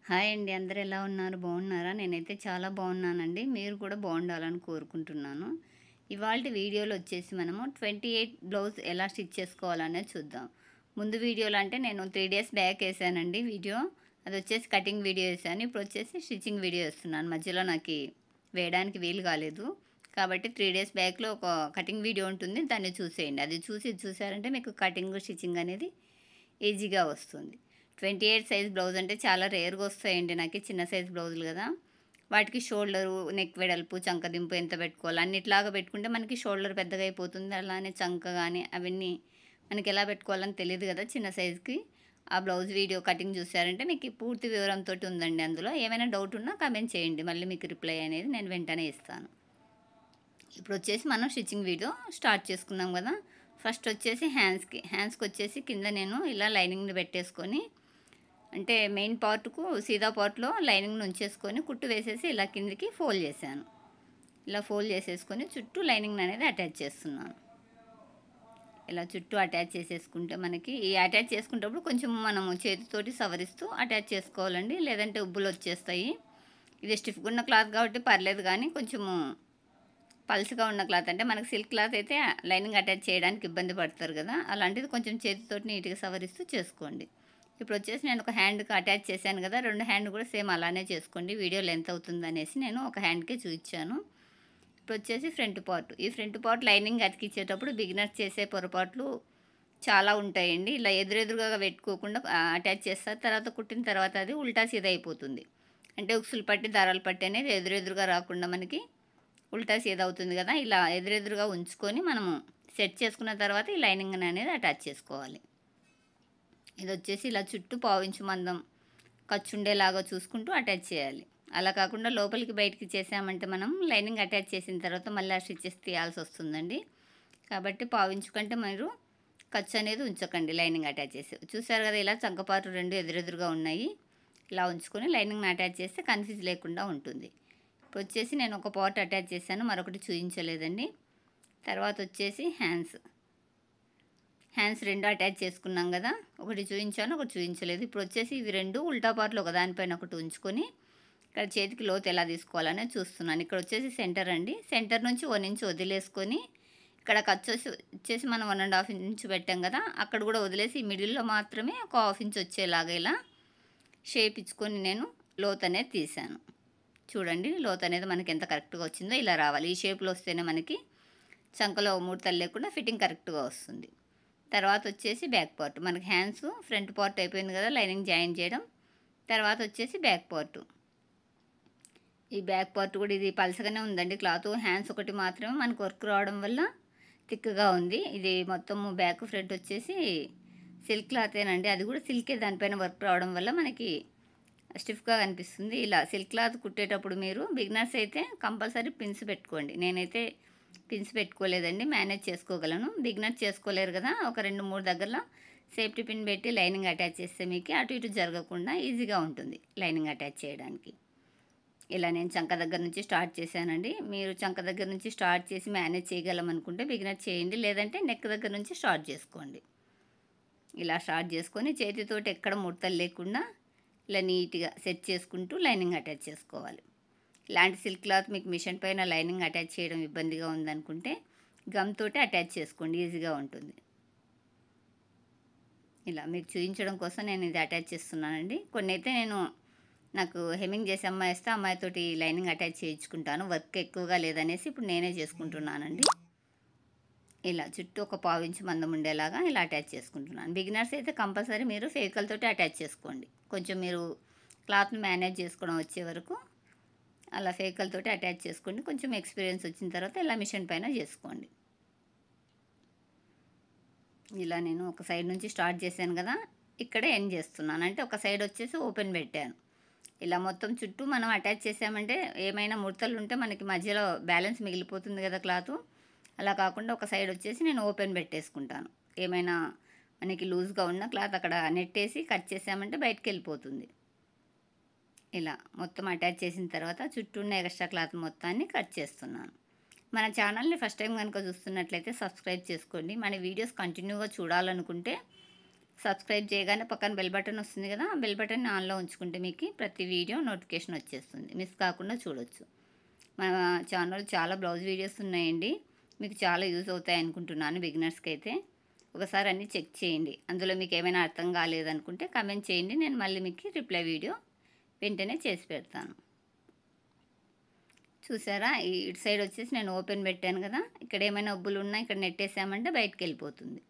Hi అండి. అందరూ ఎలా ఉన్నారు? బాగున్నారా? నేనైతే చాలా బాగున్నానండి. మీరు కూడా బాగుండాలని కోరుకుంటున్నాను. ఇవాల్టి వీడియోలో వచ్చేసి మనము 28 బ్లౌజ్ ఎలా స్టిచ్ చేసుకోవాలనేది చూద్దాం. ముందు వీడియోలో అంటే నేను 3 డేస్ బ్యాక్ వేసానండి వీడియో. అది వచ్చేసి కటింగ్ వీడియో వేసాను. ఇప్పుడు వచ్చేసి స్టిచ్చింగ్ వీడియో వేస్తున్నాను. మధ్యలో నాకు వేయడానికి వీలు కాలేదు. కాబట్టి 3 డేస్ బ్యాక్లో ఒక కటింగ్ వీడియో ఉంటుంది. దాన్ని చూసేయండి. అది చూసి ఇది చూసారంటే మీకు కటింగ్ స్టిచ్చింగ్ అనేది ఈజీగా వస్తుంది. 28 సైజ్ బ్లౌజ్ అంటే చాలా రేర్గా వస్తాయండి నాకు, చిన్న సైజ్ బ్లౌజులు కదా. వాటికి షోల్డరు, నెక్ వెడల్పు, చంకదింపు ఎంత పెట్టుకోవాలి అన్నిట్లాగా పెట్టుకుంటే మనకి షోల్డర్ పెద్దగా అయిపోతుంది. అలానే చంక కానీ అవన్నీ మనకి ఎలా పెట్టుకోవాలని తెలియదు కదా చిన్న సైజుకి. ఆ బ్లౌజ్ వీడియో కటింగ్ చూసారంటే మీకు పూర్తి వివరంతో ఉందండి. అందులో ఏమైనా డౌట్ ఉన్నా కామెంట్ చేయండి, మళ్ళీ మీకు రిప్లై అనేది నేను వెంటనే ఇస్తాను. ఇప్పుడు వచ్చేసి మనం స్టిచ్చింగ్ వీడియో స్టార్ట్ చేసుకున్నాం కదా. ఫస్ట్ వచ్చేసి హ్యాండ్స్కి వచ్చేసి కింద నేను ఇలా లైనింగ్ని పెట్టేసుకొని, అంటే మెయిన్ పార్ట్కు సీదా పార్ట్లో లైనింగ్ని ఉంచేసుకొని కుట్టు వేసేసి ఇలా కిందికి ఫోల్డ్ చేశాను. ఇలా ఫోల్డ్ చేసేసుకొని చుట్టూ లైనింగ్ అనేది అటాచ్ చేస్తున్నాను. ఇలా చుట్టూ అటాచ్ చేసేసుకుంటే మనకి ఈ అటాచ్ చేసుకునేటప్పుడు కొంచెం మనము చేతితోటి సవరిస్తూ అటాచ్ చేసుకోవాలండి, లేదంటే ఉబ్బులు వచ్చేస్తాయి. ఇది స్టిఫ్గా ఉన్న క్లాత్ కాబట్టి పర్లేదు, కానీ కొంచెము పల్చగా ఉన్న క్లాత్ అంటే మనకి సిల్క్ క్లాత్ అయితే లైనింగ్ అటాచ్ చేయడానికి ఇబ్బంది పడతారు కదా, అలాంటిది కొంచెం చేతితోటి నీట్గా సవరిస్తూ చేసుకోండి. ఇప్పుడు వచ్చేసి నేను ఒక హ్యాండ్కి అటాచ్ చేశాను కదా, రెండు హ్యాండ్ కూడా సేమ్ అలానే చేసుకోండి. వీడియో లెంత్ అవుతుంది అనేసి నేను ఒక హ్యాండ్కే చూపించాను. ఇప్పుడు వచ్చేసి ఈ ఫ్రంట్ పార్ట్ లైనింగ్ అతికిచ్చేటప్పుడు బిగినర్స్ చేసే పొరపాట్లు చాలా ఉంటాయండి. ఇలా ఎదురెదురుగా పెట్టుకోకుండా అటాచ్ చేస్తారు, తర్వాత కుట్టిన తర్వాత అది ఉల్టా సీదా అయిపోతుంది. అంటే ఉక్సులు పట్టి దారాలు పట్టి అనేది ఎదురెదురుగా రాకుండా మనకి ఉల్టా సీదా అవుతుంది కదా. ఇలా ఎదురెదురుగా ఉంచుకొని మనము సెట్ చేసుకున్న తర్వాత ఈ లైనింగ్ అనేది అటాచ్ చేసుకోవాలి. ఇది వచ్చేసి ఇలా చుట్టూ పావించు మందం ఖర్చు ఉండేలాగా చూసుకుంటూ అటాచ్ చేయాలి. అలా కాకుండా లోపలికి బయటికి చేసామంటే మనం లైనింగ్ అటాచ్ చేసిన తర్వాత మళ్ళీ ఆ స్టిచెస్ తీయాల్సి వస్తుందండి. కాబట్టి పావించు కంటే మీరు ఖర్చు అనేది ఉంచకండి లైనింగ్ అటాచ్ చేసి. చూసారు కదా, ఇలా చంకపాటు రెండు ఎదురెదురుగా ఉన్నాయి. ఇలా ఉంచుకొని లైనింగ్ని అటాచ్ చేస్తే కన్ఫ్యూజ్ లేకుండా ఉంటుంది. ఇప్పుడు వచ్చేసి నేను ఒక పార్ట్ అటాచ్ చేశాను, మరొకటి చూపించలేదండి. తర్వాత వచ్చేసి హ్యాండ్స్ రెండు అటాచ్ చేసుకున్నాం కదా, ఒకటి చూపించాను ఒకటి చూపించలేదు. ఇప్పుడు వచ్చేసి ఇవి రెండు ఉల్టా పార్ట్లు ఒకదానిపైన ఒకటి ఉంచుకొని ఇక్కడ చేతికి లోతు ఎలా తీసుకోవాలనేది చూస్తున్నాను. ఇక్కడ వచ్చేసి సెంటర్ అండి, సెంటర్ నుంచి 1 ఇంచ్ వదిలేసుకొని ఇక్కడ ఖర్చు వచ్చేసి మనం 1.5 ఇంచ్ పెట్టాం కదా, అక్కడ కూడా వదిలేసి మిడిల్లో మాత్రమే ఒక 1/2 ఇంచ్ వచ్చేలాగా ఇలా షేప్ ఇచ్చుకొని నేను లోతు అనేది తీసాను. చూడండి లోతు అనేది మనకి ఎంత కరెక్ట్గా వచ్చిందో ఇలా రావాలి. ఈ షేప్లో వస్తేనే మనకి చంకలో ముడతలు లేకుండా ఫిట్టింగ్ కరెక్ట్గా వస్తుంది. తర్వాత వచ్చేసి బ్యాక్ పార్ట్, మనకి హ్యాండ్స్ ఫ్రంట్ పార్ట్ అయిపోయింది కదా లైనింగ్ జాయిన్ చేయడం. తర్వాత వచ్చేసి బ్యాక్ పార్ట్. ఈ బ్యాక్ పార్ట్ కూడా ఇది పలసగానే ఉందండి క్లాత్, హ్యాండ్స్ ఒకటి మాత్రమే మనకు వర్క్ రావడం వల్ల థిక్గా ఉంది. ఇది మొత్తము బ్యాక్ ఫ్రంట్ వచ్చేసి సిల్క్ క్లాతేనండి, అది కూడా సిల్కే, దానిపైన వర్క్ రావడం వల్ల మనకి స్టిఫ్గా కనిపిస్తుంది. ఇలా సిల్క్ క్లాత్ కుట్టేటప్పుడు మీరు బిగినర్స్ అయితే కంపల్సరీ పిన్స్ పెట్టుకోండి. నేనైతే పిన్స్ పెట్టుకోలేదండి, మేనేజ్ చేసుకోగలను. బిగినర్ చేసుకోలేరు కదా, ఒక 2-3 దగ్గరలో సేఫ్టీ పిన్ పెట్టి లైనింగ్ అటాచ్ చేస్తే మీకు అటు ఇటు జరగకుండా ఈజీగా ఉంటుంది లైనింగ్ అటాచ్ చేయడానికి. ఇలా నేను చంక దగ్గర నుంచి స్టార్ట్ చేశానండి. మీరు చంక దగ్గర నుంచి స్టార్ట్ చేసి మేనేజ్ చేయగలమనుకుంటే బిగినర్ చేయండి, లేదంటే నెక్ దగ్గర నుంచి స్టార్ట్ చేసుకోండి. ఇలా స్టార్ట్ చేసుకొని చేతితోటి ఎక్కడ ముడతలు లేకుండా ఇలా నీట్గా సెట్ చేసుకుంటూ లైనింగ్ అటాచ్ చేసుకోవాలి. ఇలాంటి సిల్క్ క్లాత్ మీకు మిషన్ పైన లైనింగ్ అటాచ్ చేయడం ఇబ్బందిగా ఉందనుకుంటే గమ్ తోటి అటాచ్ చేసుకోండి, ఈజీగా ఉంటుంది. ఇలా మీకు చూపించడం కోసం నేను ఇది అటాచ్ చేస్తున్నానండి. కొన్ని అయితే నాకు హెమ్మింగ్ చేసే అమ్మాయి వస్తే అమ్మాయితోటి లైనింగ్ అటాచ్ చేయించుకుంటాను, వర్క్ ఎక్కువగా లేదనేసి ఇప్పుడు నేనే చేసుకుంటున్నానండి. ఇలా చుట్టూ ఒక 1/4 ఇంచ్ మందం ఉండేలాగా ఇలా అటాచ్ చేసుకుంటున్నాను. బిగినర్స్ అయితే కంపల్సరీ మీరు ఫేకల్ తోటి అటాచ్ చేసుకోండి. కొంచెం మీరు క్లాత్ని మేనేజ్ చేసుకోవడం వచ్చే వరకు అలా ఫేకల్ తోటి అటాచ్ చేసుకోండి. కొంచెం ఎక్స్పీరియన్స్ వచ్చిన తర్వాత ఇలా మిషన్ పైన చేసుకోండి. ఇలా నేను ఒక సైడ్ నుంచి స్టార్ట్ చేశాను కదా, ఇక్కడ ఎండ్ చేస్తున్నాను. అంటే ఒక సైడ్ వచ్చేసి ఓపెన్ పెట్టాను. ఇలా మొత్తం చుట్టూ మనం అటాచ్ చేసామంటే ఏమైనా ముడతలు ఉంటే మనకి మధ్యలో బ్యాలెన్స్ మిగిలిపోతుంది కదా క్లాత్. అలా కాకుండా ఒక సైడ్ వచ్చేసి నేను ఓపెన్ పెట్టేసుకుంటాను. ఏమైనా మనకి లూజ్గా ఉన్న క్లాత్ అక్కడ నెట్టేసి కట్ చేసామంటే బయటకు వెళ్ళిపోతుంది. ఇలా మొత్తం అటాచ్ చేసిన తర్వాత చుట్టూ ఉన్న ఎక్స్ట్రా క్లాత్ మొత్తాన్ని కట్ చేస్తున్నాను. మన ఛానల్ని ఫస్ట్ టైం కనుక చూస్తున్నట్లయితే సబ్స్క్రైబ్ చేసుకోండి. మన వీడియోస్ కంటిన్యూగా చూడాలనుకుంటే సబ్స్క్రైబ్ చేయగానే పక్కన బెల్ బటన్ వస్తుంది కదా, ఆ బెల్ బటన్ ఆన్లో ఉంచుకుంటే మీకు ప్రతి వీడియో నోటిఫికేషన్ వచ్చేస్తుంది, మిస్ కాకుండా చూడొచ్చు. మన ఛానల్ చాలా బ్లౌజ్ వీడియోస్ ఉన్నాయండి, మీకు చాలా యూజ్ అవుతాయి అనుకుంటున్నాను. బిగినర్స్కి అయితే ఒకసారి అన్నీ చెక్ చేయండి. అందులో మీకు ఏమైనా అర్థం కాలేదనుకుంటే కమెంట్ చేయండి, నేను మళ్ళీ మీకు రిప్లై వీడియో వెంటనే చేసి పెడతాను. చూసారా, ఇటు సైడ్ వచ్చేసి నేను ఓపెన్ పెట్టాను కదా, ఇక్కడ ఏమైనా ఒబ్బులు ఉన్నా ఇక్కడ నెట్టేసామంటే బయటకు వెళ్ళిపోతుంది.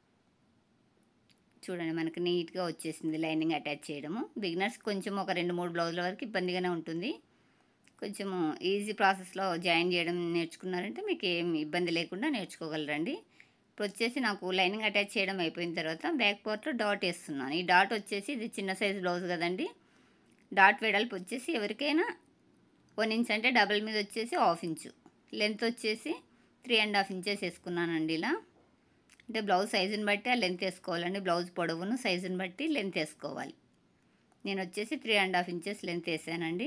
చూడండి, మనకి నీట్గా వచ్చేసింది లైనింగ్ అటాచ్ చేయడము. బిగినర్స్ కొంచెం ఒక 2-3 బ్లౌజుల వరకు ఇబ్బందిగానే ఉంటుంది. కొంచెము ఈజీ ప్రాసెస్లో జాయిన్ చేయడం నేర్చుకున్నారంటే మీకు ఏం ఇబ్బంది లేకుండా నేర్చుకోగలరండి. ఇప్పుడు వచ్చేసి నాకు లైనింగ్ అటాచ్ చేయడం అయిపోయిన తర్వాత బ్యాక్ పార్ట్లో డాట్ వేస్తున్నాను. ఈ డాట్ వచ్చేసి ఇది చిన్న సైజు బ్లౌజ్ కదండి. డాట్ వెడల్పు వచ్చేసి ఎవరికైనా 1 ఇంచ్ అంటే డబుల్ మీద వచ్చేసి 1/2 ఇంచు, లెంత్ వచ్చేసి 3.5 ఇంచెస్ వేసుకున్నానండి. ఇలా అంటే బ్లౌజ్ సైజుని బట్టి ఆ లెంత్ వేసుకోవాలండి. బ్లౌజ్ పొడవును సైజుని బట్టి లెంత్ వేసుకోవాలి. నేను వచ్చేసి 3.5 ఇంచెస్ లెంత్ వేసానండి.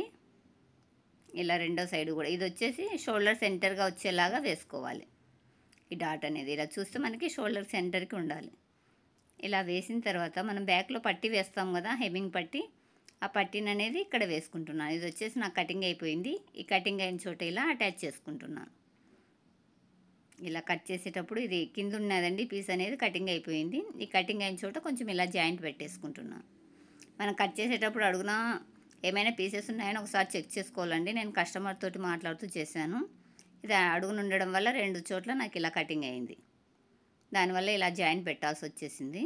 ఇలా రెండో సైడ్ కూడా ఇది వచ్చేసి షోల్డర్ సెంటర్గా వచ్చేలాగా వేసుకోవాలి. ఈ డాట్ అనేది ఇలా చూస్తే మనకి షోల్డర్ సెంటర్కి ఉండాలి. ఇలా వేసిన తర్వాత మనం బ్యాక్లో పట్టీ వేస్తాం కదా, హెమ్మింగ్ పట్టీ, ఆ పట్టీని అనేది ఇక్కడ వేసుకుంటున్నాను. ఇది వచ్చేసి నాకు కటింగ్ అయిపోయింది. ఈ కటింగ్ అయిన చోట ఇలా అటాచ్ చేసుకుంటున్నాను. ఇలా కట్ చేసేటప్పుడు ఇది కింద ఉన్నదండి పీస్ అనేది కటింగ్ అయిపోయింది. ఈ కటింగ్ అయిన చోట కొంచెం ఇలా జాయింట్ పెట్టేసుకుంటున్నాను. మనం కట్ చేసేటప్పుడు అడుగున ఏమైనా పీసెస్ ఉన్నాయని ఒకసారి చెక్ చేసుకోవాలండి. నేను కస్టమర్ తోటి మాట్లాడుతూ చేశాను. ఇది అడుగున ఉండడం వల్ల 2 చోట్ల నాకు ఇలా కటింగ్ అయింది. దానివల్ల ఇలా జాయింట్ పెట్టాల్సి వచ్చేసింది.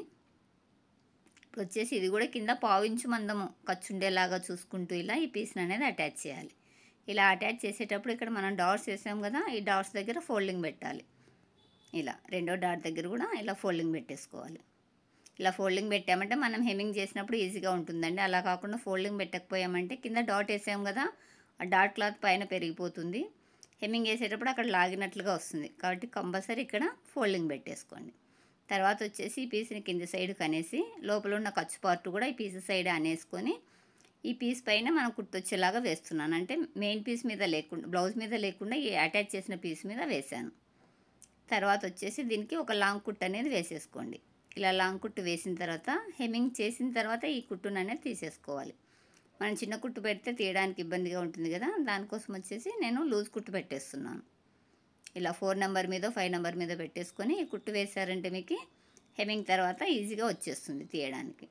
ఇప్పుడు వచ్చేసి ఇది కూడా కింద 1/2 ఇంచు మందము ఖర్చు ఉండేలాగా చూసుకుంటూ ఇలా ఈ పీస్ని అనేది అటాచ్ చేయాలి. ఇలా అటాచ్ చేసేటప్పుడు ఇక్కడ మనం డాట్స్ వేసాం కదా, ఈ డాట్స్ దగ్గర ఫోల్డింగ్ పెట్టాలి. ఇలా రెండో డాట్ దగ్గర కూడా ఇలా ఫోల్డింగ్ పెట్టేసుకోవాలి. ఇలా ఫోల్డింగ్ పెట్టామంటే మనం హెమ్మింగ్ చేసినప్పుడు ఈజీగా ఉంటుందండి. అలా కాకుండా ఫోల్డింగ్ పెట్టకపోయామంటే కింద డాట్ వేసాం కదా, ఆ డాట్ క్లాత్ పైన పెరిగిపోతుంది. హెమ్మింగ్ వేసేటప్పుడు అక్కడ లాగినట్లుగా వస్తుంది. కాబట్టి కంపల్సరీ ఇక్కడ ఫోల్డింగ్ పెట్టేసుకోండి. తర్వాత వచ్చేసి ఈ పీస్ని కింది సైడ్ కనేసి లోపల ఉన్న ఖర్చు పార్ట్ కూడా ఈ పీస్ సైడ్ అనేసుకొని ఈ పీస్ పైన మనం కుట్టొచ్చేలాగా వేస్తున్నాను. అంటే మెయిన్ పీస్ మీద లేకుండా, బ్లౌజ్ మీద లేకుండా ఈ అటాచ్ చేసిన పీస్ మీద వేసాను. తర్వాత వచ్చేసి దీనికి ఒక లాంగ్ కుట్ అనేది వేసేసుకోండి. ఇలా లాంగ్ కుట్టు వేసిన తర్వాత హెమ్మింగ్ చేసిన తర్వాత ఈ కుట్టును అనేది తీసేసుకోవాలి. మనం చిన్న కుట్టు పెడితే తీయడానికి ఇబ్బందిగా ఉంటుంది కదా, దానికోసం వచ్చేసి నేను లూజ్ కుట్టు పెట్టేస్తున్నాను. ఇలా 4 నెంబర్ మీద 5 నెంబర్ మీద పెట్టేసుకొని ఈ కుట్టు వేసారంటే మీకు హెమ్మింగ్ తర్వాత ఈజీగా వచ్చేస్తుంది తీయడానికి.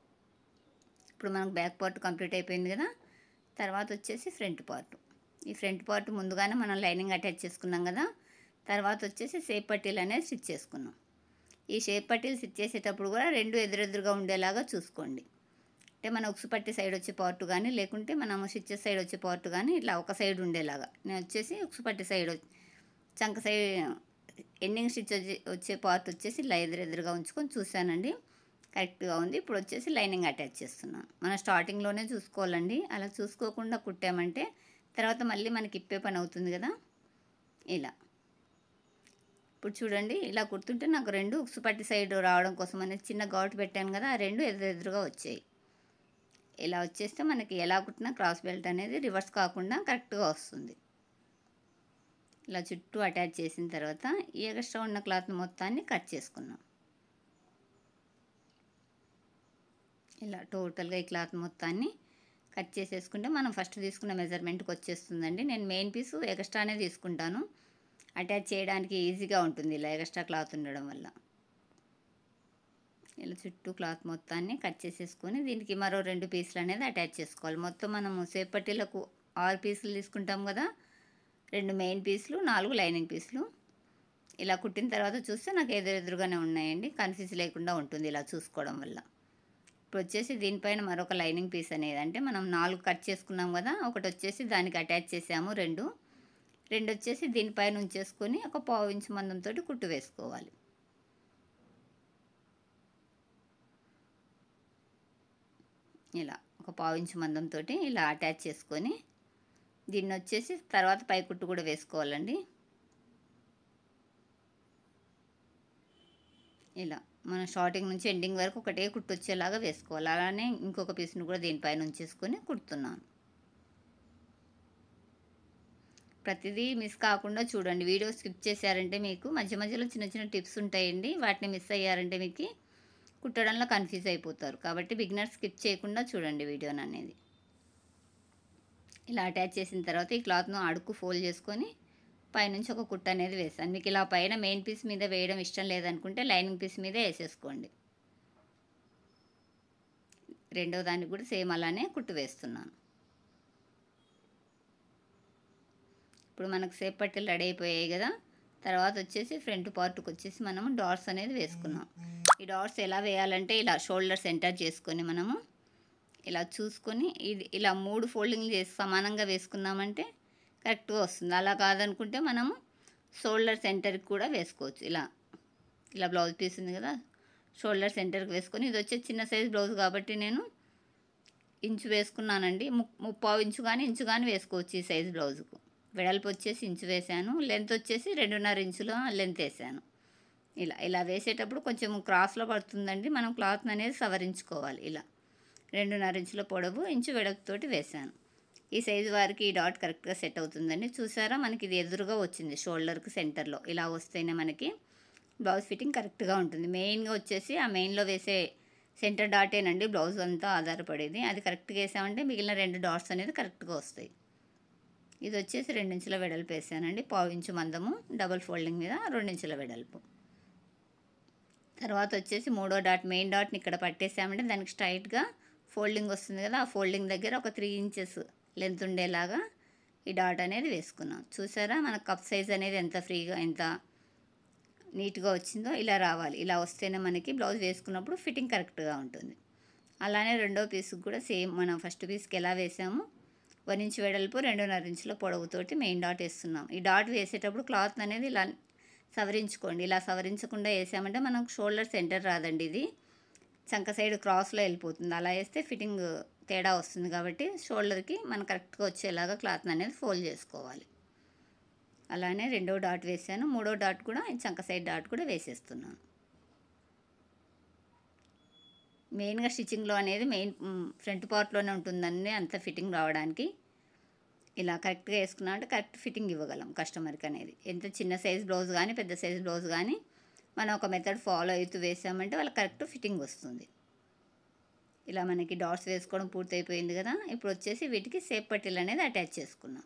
ఇప్పుడు మనకు బ్యాక్ పార్ట్ కంప్లీట్ అయిపోయింది కదా. తర్వాత వచ్చేసి ఫ్రంట్ పార్ట్. ఈ ఫ్రంట్ పార్ట్ ముందుగానే మనం లైనింగ్ అటాచ్ చేసుకున్నాం కదా. తర్వాత వచ్చేసి షేప్ పట్టీలు అనేది స్టిచ్ చేసుకున్నాం. ఈ షేప్ పట్టీలు స్టిచ్ చేసేటప్పుడు కూడా 2 ఎదురెదురుగా ఉండేలాగా చూసుకోండి. అంటే మన ఉక్సు పట్టి సైడ్ వచ్చే పార్ట్ కానీ, లేకుంటే మనం స్టిచ్చెస్ సైడ్ వచ్చే పార్ట్ కానీ ఇట్లా ఒక సైడ్ ఉండేలాగా. నేను వచ్చేసి ఉక్సు పట్టి సైడ్ చంక సైడ్ ఎండింగ్ స్టిచ్ వచ్చే పార్ట్ వచ్చేసి ఇలా ఎదురెదురుగా ఉంచుకొని చూశానండి, కరెక్ట్గా ఉంది. ఇప్పుడు వచ్చేసి లైనింగ్ అటాచ్ చేస్తున్నాను. మనం స్టార్టింగ్లోనే చూసుకోవాలండి. అలా చూసుకోకుండా కుట్టామంటే తర్వాత మళ్ళీ మనకి ఇప్పే పని అవుతుంది కదా. ఇలా ఇప్పుడు చూడండి, ఇలా కుడుతుంటే నాకు 2 ఉక్సు పట్టి సైడ్ రావడం కోసం అనేది చిన్న ఘాటు పెట్టాను కదా, ఆ 2 ఎదురెదురుగా వచ్చాయి. ఇలా వచ్చేస్తే మనకి ఎలా కుట్టినా క్రాస్ బెల్ట్ అనేది రివర్స్ కాకుండా కరెక్ట్గా వస్తుంది. ఇలా చుట్టూ అటాచ్ చేసిన తర్వాత ఈ ఎక్స్ట్రా ఉన్న క్లాత్ మొత్తాన్ని కట్ చేసుకున్నాం. ఇలా టోటల్గా ఈ క్లాత్ మొత్తాన్ని కట్ చేసేసుకుంటే మనం ఫస్ట్ తీసుకున్న మెజర్మెంట్కి వచ్చేస్తుందండి. నేను మెయిన్ పీసు ఎక్స్ట్రానే తీసుకుంటాను, అటాచ్ చేయడానికి ఈజీగా ఉంటుంది ఇలా ఎక్స్ట్రా క్లాత్ ఉండడం వల్ల. ఇలా చుట్టూ క్లాత్ మొత్తాన్ని కట్ చేసేసుకొని దీనికి మరో 2 పీసులు అనేది అటాచ్ చేసుకోవాలి. మొత్తం మనము షేప్ పట్టీలకు 6 పీసులు తీసుకుంటాం కదా, 2 మెయిన్ పీసులు, 4 లైనింగ్ పీసులు. ఇలా కుట్టిన తర్వాత చూస్తే నాకు ఎదురెదురుగానే ఉన్నాయండి, కన్ఫ్యూజ్ లేకుండా ఉంటుంది ఇలా చూసుకోవడం వల్ల. ఇప్పుడు వచ్చేసి దీనిపైన మరొక లైనింగ్ పీస్ అనేది, అంటే మనం 4 కట్ చేసుకున్నాం కదా, ఒకటి వచ్చేసి దానికి అటాచ్ చేసాము, 2 వచ్చేసి దీనిపైన ఉంచేసుకొని ఒక 1/2 ఇంచు మందంతో కుట్టు వేసుకోవాలి. ఇలా ఒక 1/2 ఇంచు మందంతో ఇలా అటాచ్ చేసుకొని దీన్ని వచ్చేసి తర్వాత పై కుట్టు కూడా వేసుకోవాలండి. ఇలా మనం స్టార్టింగ్ నుంచి ఎండింగ్ వరకు ఒకటే కుట్టు వచ్చేలాగా వేసుకోవాలి. అలానే ఇంకొక పీస్ను కూడా దీనిపైన ఉంచేసుకొని కుడుతున్నాను. ప్రతిదీ మిస్ కాకుండా చూడండి. వీడియో స్కిప్ చేశారంటే మీకు మధ్య మధ్యలో చిన్న చిన్న టిప్స్ ఉంటాయండి, వాటిని మిస్ అయ్యారంటే మీకు కుట్టడంలో కన్ఫ్యూజ్ అయిపోతారు. కాబట్టి బిగినర్స్ స్కిప్ చేయకుండా చూడండి వీడియోని అనేది. ఇలా అటాచ్ చేసిన తర్వాత ఈ క్లాత్ను అడుక్కు ఫోల్డ్ చేసుకొని పైనుంచి ఒక కుట్టు అనేది వేసాను. మీకు ఇలా పైన మెయిన్ పీస్ మీద వేయడం ఇష్టం లేదనుకుంటే లైనింగ్ పీస్ మీదే వేసేసుకోండి. రెండో దానికి కూడా సేమ్ అలానే కుట్టు వేస్తున్నాను. ఇప్పుడు మనకు సేప్ పట్టీలు రెడీ అయిపోయాయి కదా. తర్వాత వచ్చేసి ఫ్రంట్ పార్ట్కి వచ్చేసి మనము డాట్స్ అనేది వేసుకున్నాం. ఈ డాట్స్ ఎలా వేయాలంటే ఇలా షోల్డర్ సెంటర్ చేసుకొని మనము ఇలా చూసుకొని ఇది ఇలా 3 ఫోల్డింగ్లు చేసి సమానంగా వేసుకున్నామంటే కరెక్ట్గా వస్తుంది. అలా కాదనుకుంటే మనము షోల్డర్ సెంటర్కి కూడా వేసుకోవచ్చు. ఇలా బ్లౌజ్ పీస్ ఉంది కదా, షోల్డర్ సెంటర్కి వేసుకొని, ఇది వచ్చే చిన్న సైజ్ బ్లౌజ్ కాబట్టి నేను ఇంచు వేసుకున్నానండి. 3/4 ఇంచు కానీ ఇంచు కానీ వేసుకోవచ్చు ఈ సైజ్ బ్లౌజుకు. వెడల్పు వచ్చేసి ఇంచు వేసాను, లెంత్ వచ్చేసి 2.5 ఇంచుల లెంత్ వేసాను. ఇలా వేసేటప్పుడు కొంచెం క్రాస్లో పడుతుందండి. మనం క్లాత్ అనేది సవరించుకోవాలి. ఇలా 2.5 ఇంచుల పొడవు, ఇంచు వెడల్పుతోటి వేసాను. ఈ సైజు వారికి ఈ డాట్ కరెక్ట్గా సెట్ అవుతుందండి. చూసారా, మనకి ఇది ఎదురుగా వచ్చింది షోల్డర్కి సెంటర్లో. ఇలా వస్తేనే మనకి బ్లౌజ్ ఫిట్టింగ్ కరెక్ట్గా ఉంటుంది. మెయిన్గా వచ్చేసి ఆ మెయిన్లో వేసే సెంటర్ డాటేనండి బ్లౌజ్ అంతా ఆధారపడేది. అది కరెక్ట్గా వేసామంటే మిగిలిన 2 డాట్స్ అనేది కరెక్ట్గా వస్తాయి. ఇది వచ్చేసి 2 ఇంచుల వెడల్పు వేసానండి. 1/4 ఇంచు మందము, డబుల్ ఫోల్డింగ్ మీద 2 ఇంచుల వెడల్పు. తర్వాత వచ్చేసి మూడో డాట్, మెయిన్ డాట్ని ఇక్కడ పట్టేసామంటే దానికి స్ట్రైట్గా ఫోల్డింగ్ వస్తుంది కదా, ఆ ఫోల్డింగ్ దగ్గర ఒక 3 ఇంచెస్ లెంత్ ఉండేలాగా ఈ డాట్ అనేది వేసుకున్నాం. చూసారా, మన కప్ సైజ్ అనేది ఎంత ఫ్రీగా ఎంత నీట్గా వచ్చిందో. ఇలా రావాలి. ఇలా వస్తేనే మనకి బ్లౌజ్ వేసుకున్నప్పుడు ఫిట్టింగ్ కరెక్ట్గా ఉంటుంది. అలానే రెండో పీస్కి కూడా సేమ్ మనం ఫస్ట్ పీస్కి ఎలా వేసామో 1 ఇంచు వెడల్పు, 2.5 ఇంచుల పొడవుతోటి మెయిన్ డాట్ వేస్తున్నాం. ఈ డాట్ వేసేటప్పుడు క్లాత్ అనేది ఇలా సవరించుకోండి. ఇలా సవరించకుండా వేసామంటే మనకు షోల్డర్ సెంటర్ రాదండి. ఇది చంక సైడ్ క్రాస్లో వెళ్ళిపోతుంది. అలా వేస్తే ఫిట్టింగ్ తేడా వస్తుంది. కాబట్టి షోల్డర్కి మనం కరెక్ట్గా వచ్చేలాగా క్లాత్ అనేది ఫోల్డ్ చేసుకోవాలి. అలానే రెండో డాట్ వేసాను. మూడో డాట్ కూడా చంక సైడ్ డాట్ కూడా వేసేస్తున్నాను. మెయిన్గా స్టిచ్చింగ్లో అనేది ఫ్రంట్ పార్ట్లోనే ఉంటుందండి అంత ఫిట్టింగ్ రావడానికి. ఇలా కరెక్ట్గా వేసుకున్నాం అంటే కరెక్ట్ ఫిట్టింగ్ ఇవ్వగలం కస్టమర్కి అనేది. ఎంత చిన్న సైజ్ బ్లౌజ్ కానీ పెద్ద సైజ్ బ్లౌజ్ కానీ మనం ఒక మెథడ్ ఫాలో అవుతూ వేసామంటే వాళ్ళకి కరెక్ట్ ఫిట్టింగ్ వస్తుంది. ఇలా మనకి డాట్స్ వేసుకోవడం పూర్తయిపోయింది కదా. ఇప్పుడు వచ్చేసి వీటికి సేప్ పట్టీలు అనేది అటాచ్ చేసుకున్నాం.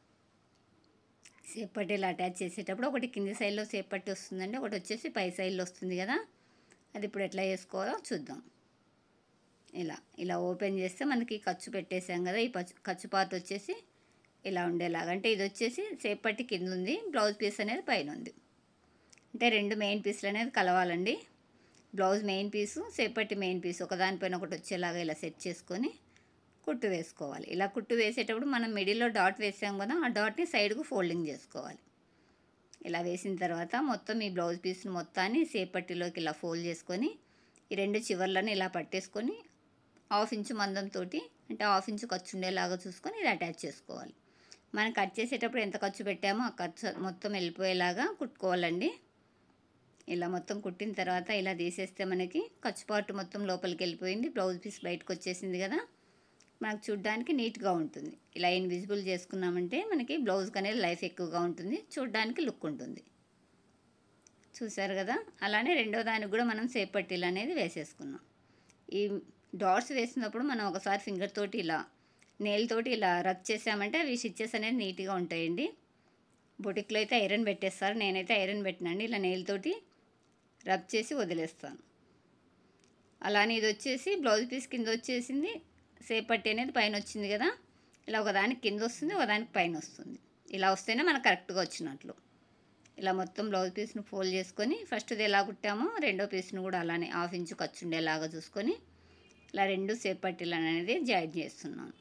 సేప్ పట్టీలు అటాచ్ చేసేటప్పుడు ఒకటి కింది సైడ్లో సేప్ పట్టీ వస్తుందండి, ఒకటి వచ్చేసి పై సైడ్లో వస్తుంది కదా. అది ఇప్పుడు ఎట్లా చేసుకోవాలో చూద్దాం. ఇలా ఓపెన్ చేస్తే మనకి ఖర్చు పెట్టేసాం కదా. ఈ ఖర్చు పార్ట్ వచ్చేసి ఇలా ఉండేలాగా, అంటే ఇది వచ్చేసి సేప్ పట్టీ కింద ఉంది, బ్లౌజ్ పీస్ అనేది పైన ఉంది. అంటే 2 మెయిన్ పీసులు అనేది కలవాలండి. బ్లౌజ్ మెయిన్ పీసు, సేప్ పట్టీ మెయిన్ పీసు ఒకదానిపైన ఒకటి వచ్చేలాగా ఇలా సెట్ చేసుకొని కుట్టు వేసుకోవాలి. ఇలా కుట్టు వేసేటప్పుడు మనం మిడిల్లో డాట్ వేసాం కదా, ఆ డాట్ని సైడ్కు ఫోల్డింగ్ చేసుకోవాలి. ఇలా వేసిన తర్వాత మొత్తం ఈ బ్లౌజ్ పీస్ని మొత్తాన్ని సేప్ పట్టీలోకి ఇలా ఫోల్డ్ చేసుకొని ఈ 2 చివర్లను ఇలా పట్టేసుకొని 1/2 ఇంచు మందంతో, అంటే 1/2 ఇంచు ఖర్చు ఉండేలాగా చూసుకొని ఇది అటాచ్ చేసుకోవాలి. మనం కట్ చేసేటప్పుడు ఎంత ఖర్చు పెట్టామో ఆ ఖర్చు మొత్తం వెళ్ళిపోయేలాగా కుట్టుకోవాలండి. ఇలా మొత్తం కుట్టిన తర్వాత ఇలా తీసేస్తే మనకి ఖర్చు పార్ట్ మొత్తం లోపలికి వెళ్ళిపోయింది, బ్లౌజ్ పీస్ బయటకు వచ్చేసింది కదా. మనకు చూడడానికి నీట్గా ఉంటుంది. ఇలా ఇన్విజిబుల్ చేసుకున్నామంటే మనకి బ్లౌజ్కి అనేది లైఫ్ ఎక్కువగా ఉంటుంది, చూడడానికి లుక్ ఉంటుంది. చూసారు కదా. అలానే రెండో దానికి కూడా మనం సేప్ పట్టీలు అనేది వేసేసుకున్నాం. ఈ డాట్స్ వేసినప్పుడు మనం ఒకసారి ఫింగర్ తోటి ఇలా నెయిల్ తోటి ఇలా రబ్ చేసామంటే అవి స్టిచ్చెస్ అనేది నీట్గా ఉంటాయండి. బొటిక్లో అయితే ఐరన్ పెట్టేస్తారు, నేనైతే ఐరన్ పెట్టినండి. ఇలా నెయిల్ తోటి రబ్ చేసి వదిలేస్తాను. అలానే ఇది వచ్చేసి బ్లౌజ్ పీస్ కింద వచ్చేసింది, సేప్ పట్టీ అనేది పైన వచ్చింది కదా. ఇలా ఒకదానికి కింద వస్తుంది, ఒకదానికి పైన వస్తుంది. ఇలా వస్తేనే మనకు కరెక్ట్గా వచ్చినట్లు. ఇలా మొత్తం బ్లౌజ్ పీస్ను ఫోల్డ్ చేసుకొని ఫస్ట్ది ఎలా కుట్టామో రెండో పీస్ను కూడా అలానే 1/2 ఇంచు ఖర్చు ఉండేలాగా చూసుకొని ఇలా 2 సేప్ పట్టీలు అనేది జాయిన్ చేస్తున్నాను.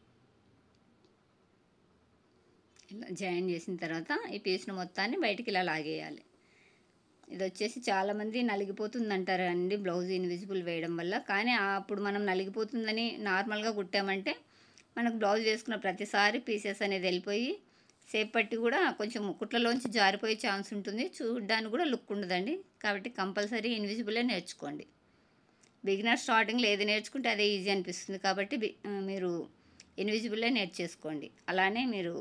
ఇలా జాయిన్ చేసిన తర్వాత ఈ పీస్ను మొత్తాన్ని బయటికి ఇలా లాగేయాలి. ఇది వచ్చేసి చాలామంది నలిగిపోతుంది అంటారు అండి బ్లౌజ్ ఇన్విజిబుల్ వేయడం వల్ల. కానీ అప్పుడు మనం నలిగిపోతుందని నార్మల్గా కుట్టామంటే మనకు బ్లౌజ్ వేసుకున్న ప్రతిసారి పీసెస్ అనేది వెళ్ళిపోయి సేప్ పట్టి కూడా కొంచెం కుట్లలోంచి జారిపోయే ఛాన్స్ ఉంటుంది, చూడడానికి కూడా లుక్ ఉండదండి. కాబట్టి కంపల్సరీ ఇన్విజిబులే నేర్చుకోండి. బిగినర్ స్టార్టింగ్లో ఏది నేర్చుకుంటే అదే ఈజీ అనిపిస్తుంది. కాబట్టి మీరు ఇన్విజిబులే నేర్చేసుకోండి. అలానే మీరు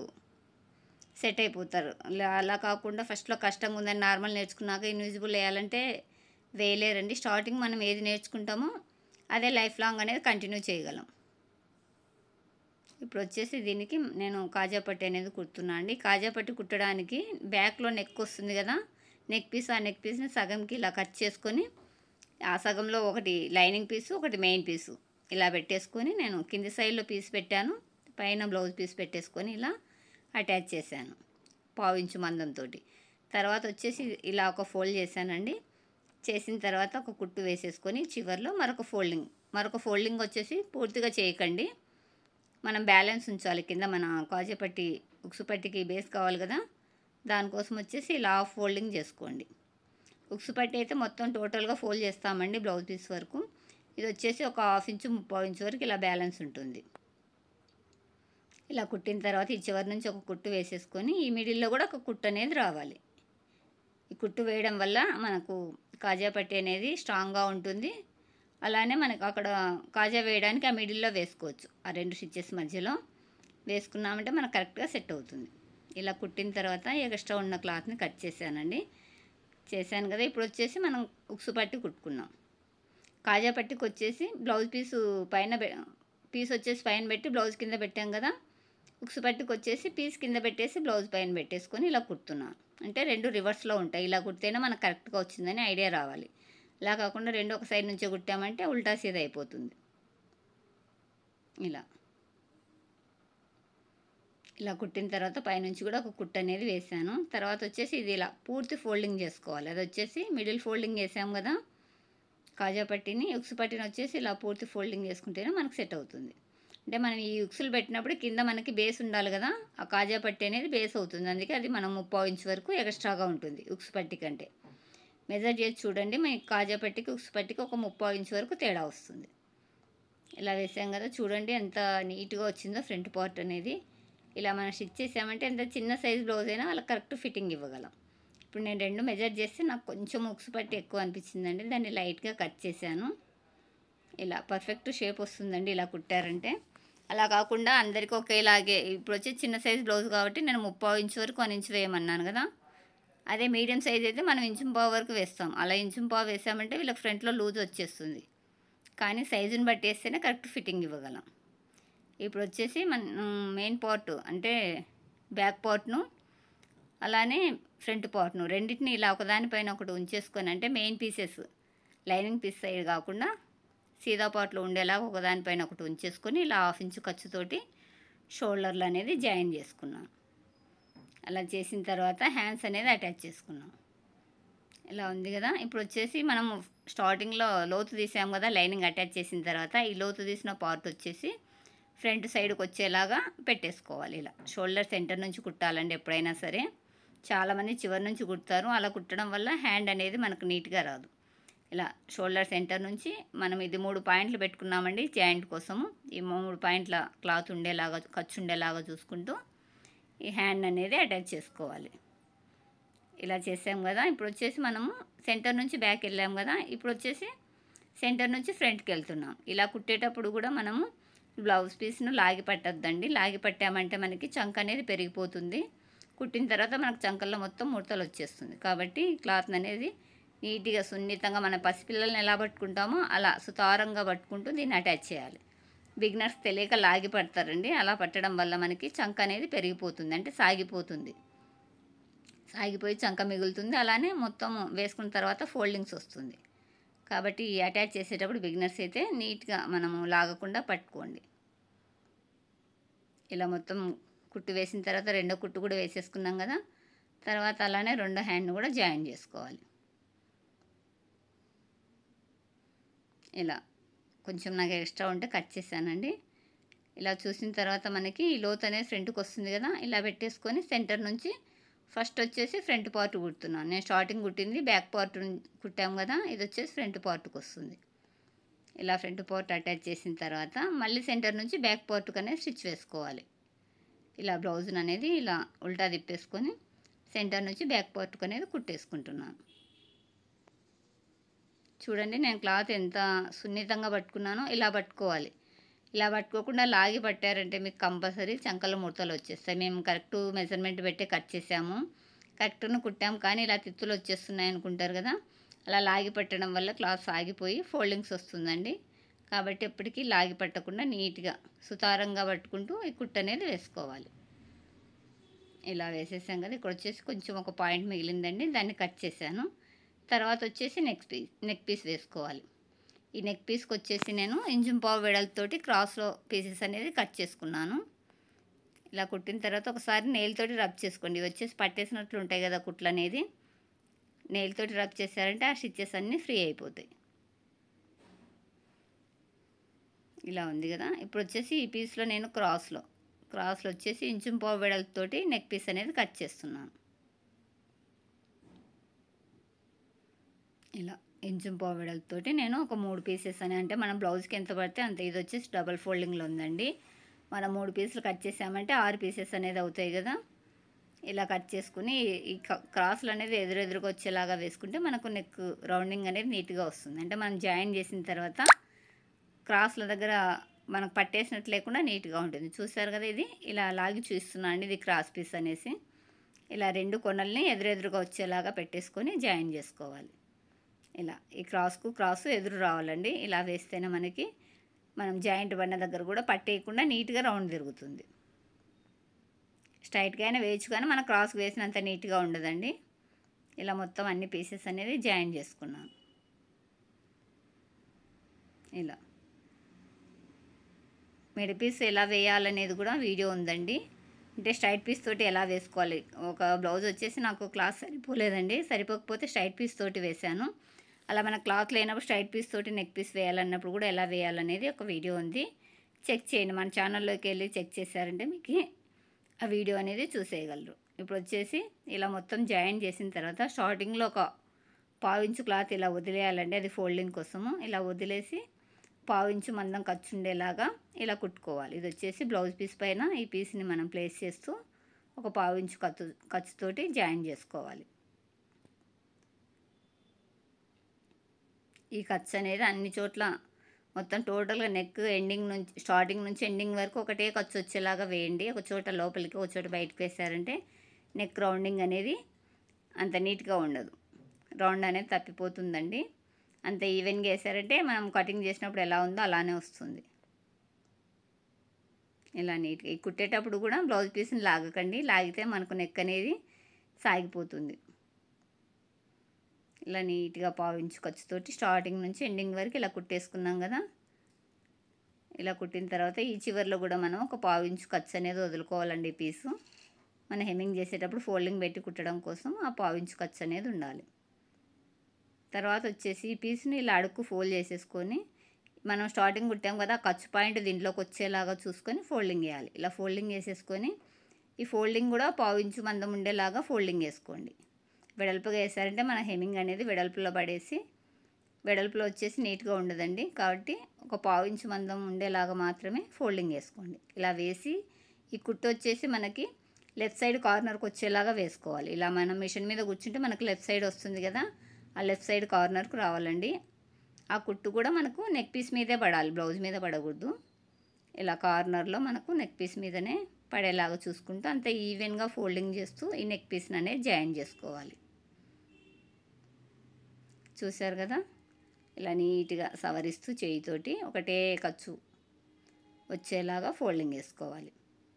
సెట్ అయిపోతారు. అలా కాకుండా ఫస్ట్లో కష్టంగా ఉందని నార్మల్ నేర్చుకున్నాక ఇన్విజిబుల్ వేయాలంటే వేయలేరండి. స్టార్టింగ్ మనం ఏది నేర్చుకుంటామో అదే లైఫ్ లాంగ్ అనేది కంటిన్యూ చేయగలం. ఇప్పుడు వచ్చేసి దీనికి నేను కాజా పట్టీ అనేది కుడుతున్నా అండి. కాజా పట్టీ కుట్టడానికి బ్యాక్లో నెక్ వస్తుంది కదా, నెక్ పీస్, ఆ నెక్ పీస్ని సగంకి ఇలా కట్ చేసుకొని ఆ సగంలో ఒకటి లైనింగ్ పీసు, ఒకటి మెయిన్ పీసు ఇలా పెట్టేసుకొని నేను కింది సైడ్లో పీస్ పెట్టాను, పైన బ్లౌజ్ పీస్ పెట్టేసుకొని ఇలా అటాచ్ చేశాను 1/2 ఇంచు మందంతో. తర్వాత వచ్చేసి ఇలా ఒక ఫోల్డ్ చేశానండి. చేసిన తర్వాత ఒక కుట్టు వేసేసుకొని చివర్లో మరొక ఫోల్డింగ్ వచ్చేసి పూర్తిగా చేయకండి, మనం బ్యాలెన్స్ ఉంచాలి. కింద మన కాజా పట్టీ ఉక్సు పట్టీకి బేస్ కావాలి కదా, దానికోసం వచ్చేసి ఇలా హాఫ్ ఫోల్డింగ్ చేసుకోండి. ఉక్సు పట్టీ అయితే మొత్తం టోటల్గా ఫోల్డ్ చేస్తామండి బ్లౌజ్ పీస్ వరకు. ఇది వచ్చేసి ఒక 1/2 ఇంచు 3/4 ఇంచు వరకు ఇలా బ్యాలెన్స్ ఉంటుంది. ఇలా కుట్టిన తర్వాత ఈ చివరి నుంచి ఒక కుట్టు వేసేసుకొని ఈ మిడిల్లో కూడా ఒక కుట్టు అనేది రావాలి. ఈ కుట్టు వేయడం వల్ల మనకు కాజా పట్టీ అనేది స్ట్రాంగ్గా ఉంటుంది. అలానే మనకు అక్కడ కాజా వేయడానికి ఆ మిడిల్లో వేసుకోవచ్చు. ఆ 2 స్టిచ్చెస్ మధ్యలో వేసుకున్నామంటే మనకు కరెక్ట్గా సెట్ అవుతుంది. ఇలా కుట్టిన తర్వాత ఎక్స్ట్రా ఉన్న క్లాత్ని కట్ చేశాను కదా. ఇప్పుడు వచ్చేసి మనం ఉక్సు పట్టీ కుట్టుకున్నాం. కాజా పట్టీకి వచ్చేసి బ్లౌజ్ పీసు పీస్ వచ్చేసి పైన పెట్టి బ్లౌజ్ కింద పెట్టాం కదా, ఉక్సు పట్టీకి వచ్చేసి పీస్ కింద పెట్టేసి బ్లౌజ్ పైన పెట్టేసుకొని ఇలా కుడుతున్నాను. అంటే 2 రివర్స్లో ఉంటాయి. ఇలా కుడితేనే మనకు కరెక్ట్గా వచ్చిందని ఐడియా రావాలి. ఇలా కాకుండా 2 ఒక సైడ్ నుంచే కుట్టామంటే ఉల్టా సీదా అయిపోతుంది. ఇలా కుట్టిన తర్వాత పైనుంచి కూడా ఒక కుట్టు అనేది వేసాను. తర్వాత వచ్చేసి ఇది ఇలా పూర్తి ఫోల్డింగ్ చేసుకోవాలి. అది వచ్చేసి మిడిల్ ఫోల్డింగ్ వేసాం కదా కాజా పట్టీని, ఉక్సు పట్టీని వచ్చేసి ఇలా పూర్తి ఫోల్డింగ్ చేసుకుంటేనే మనకు సెట్ అవుతుంది. అంటే మనం ఈ ఉక్సులు పెట్టినప్పుడు కింద మనకి బేస్ ఉండాలి కదా, ఆ కాజా పట్టీ అనేది బేస్ అవుతుంది. అందుకే అది మనం 3/4 ఇంచు వరకు ఎక్స్ట్రాగా ఉంటుంది ఉక్సు పట్టీ కంటే. మెజర్ చేసి చూడండి, మనకి కాజా పట్టీకి ఉక్సు పట్టీకి ఒక 3/4 ఇంచు వరకు తేడా వస్తుంది. ఇలా వేసాం కదా, చూడండి ఎంత నీట్గా వచ్చిందో ఫ్రంట్ పార్ట్ అనేది. ఇలా మనం స్టిచ్ చేసామంటే ఎంత చిన్న సైజ్ బ్లౌజ్ అయినా వాళ్ళకి కరెక్ట్ ఫిట్టింగ్ ఇవ్వగలం. ఇప్పుడు నేను 2 మెజర్ చేస్తే నాకు కొంచెం ఉక్సు పట్టీ ఎక్కువ అనిపించిందండి, దాన్ని లైట్గా కట్ చేశాను. ఇలా పర్ఫెక్ట్ షేప్ వస్తుందండి ఇలా కుట్టారంటే. అలా కాకుండా అందరికీ ఒకేలాగే, ఇప్పుడు వచ్చి చిన్న సైజ్ బ్లౌజ్ కాబట్టి నేను 3/4 ఇంచు వరకు 1 ఇంచు వేయమన్నాను కదా, అదే మీడియం సైజ్ అయితే మనం 1.5 ఇంచు వరకు వేస్తాం. అలా 1.5 ఇంచు వేసామంటే వీళ్ళకి ఫ్రంట్లో లూజ్ వచ్చేస్తుంది. కానీ సైజుని బట్టి వేస్తేనే కరెక్ట్ ఫిట్టింగ్ ఇవ్వగలం. ఇప్పుడు వచ్చేసి మన మెయిన్ పార్ట్ అంటే బ్యాక్ పార్ట్ను అలానే ఫ్రంట్ పార్ట్ను రెండింటిని ఇలా ఒకదానిపైన ఒకటి ఉంచేసుకొని, అంటే main pieces lining piece side కాకుండా సీదా పార్ట్లో ఉండేలాగా ఒకదానిపైన ఒకటి ఉంచేసుకొని ఇలా 1/2 ఇంచు ఖర్చుతోటి షోల్డర్లు అనేది జాయిన్ చేసుకున్నాను. అలా చేసిన తర్వాత హ్యాండ్స్ అనేది అటాచ్ చేసుకున్నాం. ఇలా ఉంది కదా. ఇప్పుడు వచ్చేసి మనం స్టార్టింగ్లో లోతు తీసాం కదా, లైనింగ్ అటాచ్ చేసిన తర్వాత ఈ లోతు తీసిన పార్ట్ వచ్చేసి ఫ్రంట్ సైడ్కి వచ్చేలాగా పెట్టేసుకోవాలి. ఇలా షోల్డర్ సెంటర్ నుంచి కుట్టాలండి ఎప్పుడైనా సరే. చాలామంది చివరి నుంచి కుడతారు, అలా కుట్టడం వల్ల హ్యాండ్ అనేది మనకు నీట్గా రాదు. ఇలా షోల్డర్ సెంటర్ నుంచి మనం ఇది 3 పాయింట్లు పెట్టుకున్నామండి జాయింట్ కోసము. ఈ 3 పాయింట్ల క్లాత్ ఉండేలాగా, ఖర్చు ఉండేలాగా చూసుకుంటూ ఈ హ్యాండ్ అనేది అటాచ్ చేసుకోవాలి. ఇలా చేసాం కదా. ఇప్పుడు వచ్చేసి మనము సెంటర్ నుంచి బ్యాక్ వెళ్ళాం కదా, ఇప్పుడు వచ్చేసి సెంటర్ నుంచి ఫ్రంట్కి వెళ్తున్నాం. ఇలా కుట్టేటప్పుడు కూడా మనము బ్లౌజ్ పీస్ను లాగి పట్టద్దండి. లాగి పట్టామంటే మనకి చంక అనేది పెరిగిపోతుంది. కుట్టిన తర్వాత మనకు చంకల్లో మొత్తం ముడతలు వచ్చేస్తుంది. కాబట్టి క్లాత్ అనేది నీట్గా సున్నితంగా మన పసిపిల్లల్ని ఎలా పట్టుకుంటామో అలా సుతారంగా పట్టుకుంటూ దీన్ని అటాచ్ చేయాలి. బిగినర్స్ తెలియక లాగి పడతారండి. అలా పట్టడం వల్ల మనకి చంక అనేది పెరిగిపోతుంది, అంటే సాగిపోయి చంక మిగులుతుంది. అలానే మొత్తం వేసుకున్న తర్వాత ఫోల్డింగ్స్ వస్తుంది. కాబట్టి ఈ అటాచ్ చేసేటప్పుడు బిగినర్స్ అయితే నీట్గా మనము లాగకుండా పట్టుకోండి. ఇలా మొత్తం కుట్టు వేసిన తర్వాత రెండో కుట్టు కూడా వేసేసుకున్నాం కదా, తర్వాత అలానే రెండో హ్యాండ్ను కూడా జాయిన్ చేసుకోవాలి. ఇలా కొంచెం నాకు ఎక్స్ట్రా ఉంటే కట్ చేశానండి. ఇలా చూసిన తర్వాత మనకి ఈ లోత్ అనేది ఫ్రంట్కి వస్తుంది కదా, ఇలా పెట్టేసుకొని సెంటర్ నుంచి ఫస్ట్ వచ్చేసి ఫ్రంట్ పార్ట్ కుడుతున్నాను. నేను స్టార్టింగ్ కుట్టింది బ్యాక్ పార్ట్ కుట్టాం కదా, ఇది వచ్చేసి ఫ్రంట్ పార్ట్కి వస్తుంది. ఇలా ఫ్రంట్ పార్ట్ అటాచ్ చేసిన తర్వాత మళ్ళీ సెంటర్ నుంచి బ్యాక్ పార్ట్కి అనేది స్టిచ్ వేసుకోవాలి. ఇలా బ్లౌజ్ని అనేది ఇలా ఉల్టా తిప్పేసుకొని సెంటర్ నుంచి బ్యాక్ పార్ట్కి అనేది కుట్టేసుకుంటున్నాను. చూడండి నేను క్లాత్ ఎంత సున్నితంగా పట్టుకున్నానో ఇలా పట్టుకోవాలి. ఇలా పట్టుకోకుండా లాగి పట్టారంటే మీకు కంపల్సరీ చంకల ముడతలు వచ్చేస్తాయి. మేము కరెక్ట్ మెజర్మెంట్ పెట్టి కట్ చేసాము, కరెక్ట్ను కుట్టాము, కానీ ఇలా తిత్తులు వచ్చేస్తున్నాయి అనుకుంటారు కదా, అలా లాగి పట్టడం వల్ల క్లాత్ సాగిపోయి ఫోల్డింగ్స్ వస్తుందండి. కాబట్టి ఎప్పటికీ లాగి పట్టకుండా నీట్గా సుతారంగా పట్టుకుంటూ ఈ కుట్టు అనేది వేసుకోవాలి. ఇలా వేసేసాం కదా, ఇక్కడ వచ్చేసి కొంచెం ఒక పాయింట్ మిగిలిందండి, దాన్ని కట్ చేశాను. తర్వాత వచ్చేసి నెక్ పీస్ వేసుకోవాలి. ఈ నెక్ పీస్కి వచ్చేసి నేను ఇంచుం పావు వెడల్పుతోటి క్రాస్లో పీసెస్ అనేది కట్ చేసుకున్నాను. ఇలా కుట్టిన తర్వాత ఒకసారి నెయిల్తోటి రబ్ చేసుకోండి. ఇవి వచ్చేసి పట్టేసినట్లు ఉంటాయి కదా కుట్లు అనేది, నెయిల్తోటి రబ్ చేశారంటే ఆ స్టిచ్చెస్ అన్నీ ఫ్రీ అయిపోతాయి. ఇలా ఉంది కదా, ఇప్పుడు వచ్చేసి ఈ పీస్లో నేను క్రాస్లో వచ్చేసి ఇంచుం పావు వెడల్పుతోటి నెక్ పీస్ అనేది కట్ చేస్తున్నాను. ఇలా ఇంచుం పావు వెడల్పుతోటి నేను ఒక 3 పీసెస్ అని, అంటే మనం బ్లౌజ్కి ఎంత పడితే అంత, ఇది వచ్చేసి డబల్ ఫోల్డింగ్లో ఉందండి. మనం 3 పీసులు కట్ చేసామంటే 6 పీసెస్ అనేది అవుతాయి కదా. ఇలా కట్ చేసుకుని ఈ క్రాస్లు అనేది ఎదురెదురుగా వచ్చేలాగా వేసుకుంటే మనకు నెక్ రౌండింగ్ అనేది నీట్గా వస్తుంది. అంటే మనం జాయిన్ చేసిన తర్వాత క్రాస్ల దగ్గర మనకు పట్టేసినట్టు లేకుండా నీట్గా ఉంటుంది. చూసారు కదా, ఇది ఇలా లాగి చూస్తున్నాను అండి, ఇది క్రాస్ పీస్ అనేసి. ఇలా 2 కొనల్ని ఎదురెదురుగా వచ్చేలాగా పెట్టేసుకొని జాయిన్ చేసుకోవాలి. ఇలా ఈ క్రాస్ ఎదురు రావాలండి. ఇలా వేస్తేనే మనకి మనం జాయింట్ బండ దగ్గర కూడా పట్టేయకుండా నీట్గా రౌండ్ తిరుగుతుంది. స్ట్రైట్గా అయినా వేయచ్చు కానీ మన క్రాస్ వేసినంత నీట్గా ఉండదండి. ఇలా మొత్తం అన్ని పీసెస్ అనేది జాయిన్ చేసుకున్నాను. ఇలా మిడి పీస్ ఎలా వేయాలనేది కూడా వీడియో ఉందండి. అంటే స్ట్రైట్ పీస్ తోటి ఎలా వేసుకోవాలి, ఒక బ్లౌజ్ వచ్చేసి నాకు క్లాత్ సరిపోలేదండి, సరిపోకపోతే స్ట్రైట్ పీస్ తోటి వేశాను. అలా మన క్లాత్ లేనప్పుడు స్ట్రైట్ పీస్ తోటి నెక్ పీస్ వేయాలన్నప్పుడు కూడా ఎలా వేయాలనేది ఒక వీడియో ఉంది, చెక్ చేయండి. మన ఛానల్లోకి వెళ్ళి చెక్ చేశారంటే మీకు ఆ వీడియో అనేది చూసేయగలరు. ఇప్పుడు వచ్చేసి ఇలా మొత్తం జాయిన్ చేసిన తర్వాత స్టార్టింగ్లో ఒక 1/4 ఇంచు క్లాత్ ఇలా వదిలేయాలండి, అది ఫోల్డింగ్ కోసము. ఇలా వదిలేసి 1/4 ఇంచు మందం ఖర్చు ఉండేలాగా ఇలా కుట్టుకోవాలి. ఇది వచ్చేసి బ్లౌజ్ పీస్ పైన ఈ పీస్ని మనం ప్లేస్ చేస్తూ ఒక 1/4 ఇంచు ఖర్చుతోటి జాయిన్ చేసుకోవాలి. ఈ ఖర్చు అనేది అన్ని చోట్ల మొత్తం టోటల్గా నెక్ ఎండింగ్ నుంచి, స్టార్టింగ్ నుంచి ఎండింగ్ వరకు ఒకటే ఖర్చు వచ్చేలాగా వేయండి. ఒక చోట లోపలికి ఒక చోట బయటకు వేసారంటే నెక్ రౌండింగ్ అనేది అంత నీట్గా ఉండదు, రౌండ్ అనేది తప్పిపోతుందండి. అంత ఈవెన్గా వేసారంటే మనం కటింగ్ చేసినప్పుడు ఎలా ఉందో అలానే వస్తుంది. ఇలా నీట్గా ఈ కుట్టేటప్పుడు కూడా బ్లౌజ్ పీస్ని లాగకండి, లాగితే మనకు నెక్ అనేది సాగిపోతుంది. ఇలా నీట్గా 1/4 ఇంచు ఖర్చుతోటి స్టార్టింగ్ నుంచి ఎండింగ్ వరకు ఇలా కుట్టేసుకున్నాం కదా. ఇలా కుట్టిన తర్వాత ఈ చివరిలో కూడా మనం ఒక 1/4 ఇంచు ఖర్చు అనేది వదులుకోవాలండి. పీసు మనం హెమ్మింగ్ చేసేటప్పుడు ఫోల్డింగ్ పెట్టి కుట్టడం కోసం ఆ 1/4 ఇంచు ఖర్చు అనేది ఉండాలి. తర్వాత వచ్చేసి ఈ పీస్ని ఇలా అడుక్కు ఫోల్డ్ చేసేసుకొని మనం స్టార్టింగ్ కుట్టాం కదా, ఖర్చు పాయింట్ దీంట్లోకి వచ్చేలాగా చూసుకొని ఫోల్డింగ్ వేయాలి. ఇలా ఫోల్డింగ్ వేసేసుకొని ఈ ఫోల్డింగ్ కూడా 1/4 ఇంచు మందం ఉండేలాగా ఫోల్డింగ్ వేసుకోండి. వెడల్పుగా వేసారంటే మన హెమ్మింగ్ అనేది వెడల్పులో పడేసి వెడల్పులో వచ్చేసి నీట్గా ఉండదండి. కాబట్టి ఒక 1/4 ఇంచు మందం ఉండేలాగా మాత్రమే ఫోల్డింగ్ వేసుకోండి. ఇలా వేసి ఈ కుట్టు వచ్చేసి మనకి లెఫ్ట్ సైడ్ కార్నర్కి వచ్చేలాగా వేసుకోవాలి. ఇలా మనం మిషన్ మీద కూర్చుంటే మనకు లెఫ్ట్ సైడ్ వస్తుంది కదా, ఆ లెఫ్ట్ సైడ్ కార్నర్కి రావాలండి. ఆ కుట్టు కూడా మనకు నెక్ పీస్ మీదే పడాలి, బ్లౌజ్ మీద పడకూడదు. ఇలా కార్నర్లో మనకు నెక్ పీస్ మీదనే పడేలాగా చూసుకుంటూ అంత ఈవెన్గా ఫోల్డింగ్ చేస్తూ ఈ నెక్ పీస్ని అనేది జాయిన్ చేసుకోవాలి. చూశారు కదా, ఇలా నీట్గా సవరిస్తూ చేయితోటి ఒకటే ఖర్చు వచ్చేలాగా ఫోల్డింగ్ వేసుకోవాలి.